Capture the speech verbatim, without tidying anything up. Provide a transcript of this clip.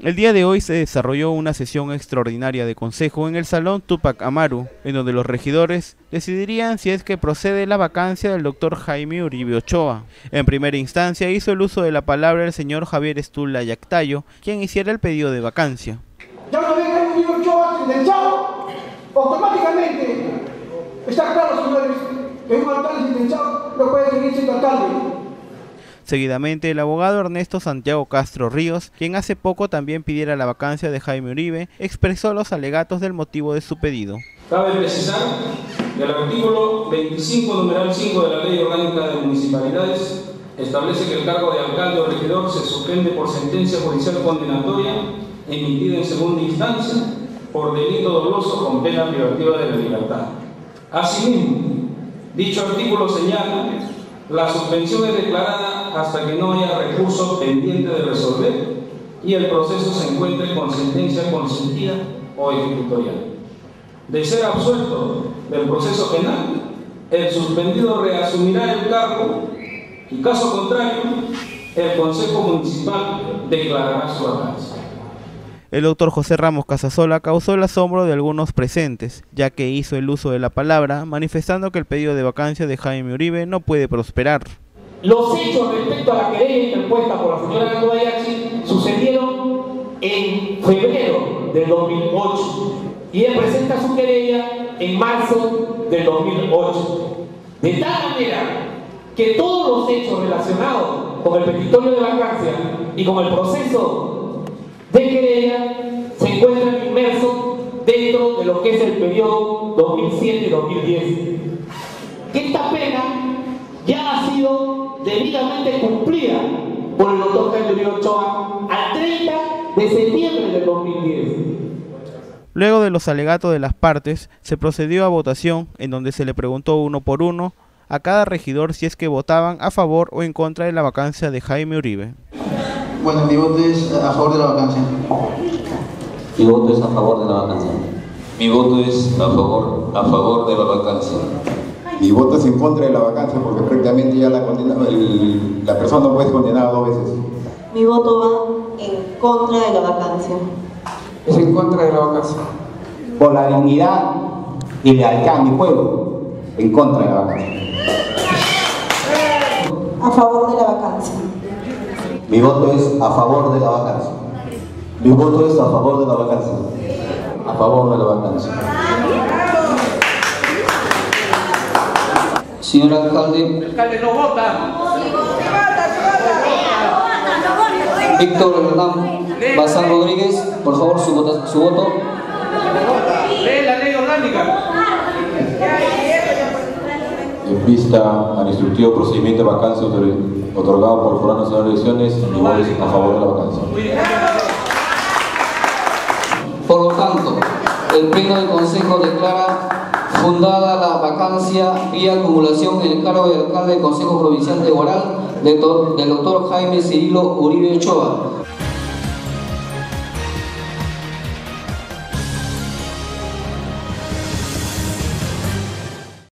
El día de hoy se desarrolló una sesión extraordinaria de consejo en el Salón Túpac Amaru, en donde los regidores decidirían si es que procede la vacancia del doctor Jaime Uribe Ochoa. En primera instancia hizo el uso de la palabra el señor Javier Estula Yactayo, quien hiciera el pedido de vacancia. Ya una vez Jaime Uribe Ochoa sentenciado, automáticamente está claro, señores, que un alcalde sentenciado no puede seguir siendo alcalde. Seguidamente, el abogado Ernesto Santiago Castro Ríos, quien hace poco también pidiera la vacancia de Jaime Uribe, expresó los alegatos del motivo de su pedido. Cabe precisar que el artículo veinticinco, numeral cinco de la Ley Orgánica de Municipalidades establece que el cargo de alcalde o regidor se suspende por sentencia judicial condenatoria emitida en segunda instancia por delito doloso con pena privativa de la libertad. Asimismo, dicho artículo señala: la suspensión es declarada hasta que no haya recurso pendiente de resolver y el proceso se encuentre con sentencia consentida o ejecutorial. De ser absuelto del proceso penal, el suspendido reasumirá el cargo y, caso contrario, el Consejo Municipal declarará su vacancia. El doctor José Ramos Casasola causó el asombro de algunos presentes, ya que hizo el uso de la palabra, manifestando que el pedido de vacancia de Jaime Uribe no puede prosperar. Los hechos respecto a la querella interpuesta por la señora Guadayachi sucedieron en febrero del dos mil ocho y él presenta su querella en marzo del dos mil ocho. De tal manera que todos los hechos relacionados con el petitorio de vacancia y con el proceso de querella se encuentran inmersos dentro de lo que es el periodo dos mil siete y dos mil diez. Que esta pena ya ha sido debidamente cumplida por el doctor Jaime Uribe Ochoa al treinta de septiembre del dos mil diez. Luego de los alegatos de las partes, se procedió a votación, en donde se le preguntó uno por uno a cada regidor si es que votaban a favor o en contra de la vacancia de Jaime Uribe. Bueno, mi voto es a favor de la vacancia. Mi voto es a favor de la vacancia. Mi voto es a favor, a favor de la vacancia. Mi voto es en contra de la vacancia porque prácticamente ya la, condena, el, la persona no puede ser condenada dos veces. Mi voto va en contra de la vacancia. Es en contra de la vacancia. Por la dignidad y lealtad a mi pueblo, en contra de la vacancia. A favor de la vacancia. Mi voto es a favor de la vacancia. Mi voto es a favor de la vacancia. A favor de la vacancia. Señor alcalde. El alcalde no vota. Víctor Hernán Bazán Rodríguez, por favor, su, vota, su voto. Lee la ley orgánica. En vista al instructivo procedimiento de vacancia otorgado por el Jurado Nacional de Elecciones, mi voto es a favor de la vacancia. Por lo tanto, el Pleno del Consejo declara fundada la vacancia vía acumulación en el cargo de alcalde del Consejo Provincial de Huaral del doctor Jaime Cirilo Uribe Ochoa.